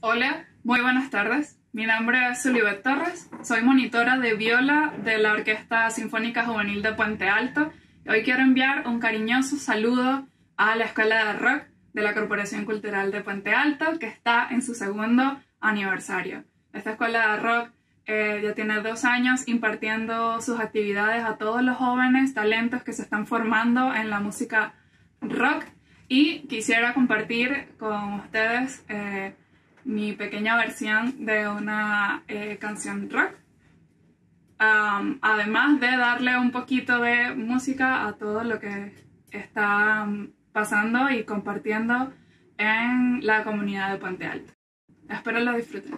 Hola, muy buenas tardes. Mi nombre es Zulibet Torres, soy monitora de viola de la Orquesta Sinfónica Juvenil de Puente Alto. Hoy quiero enviar un cariñoso saludo a la Escuela de Rock de la Corporación Cultural de Puente Alto, que está en su segundo aniversario. Esta Escuela de Rock ya tiene 2 años impartiendo sus actividades a todos los jóvenes talentos que se están formando en la música rock, y quisiera compartir con ustedes mi pequeña versión de una canción rock, además de darle un poquito de música a todo lo que está pasando y compartiendo en la comunidad de Puente Alto. Espero lo disfruten.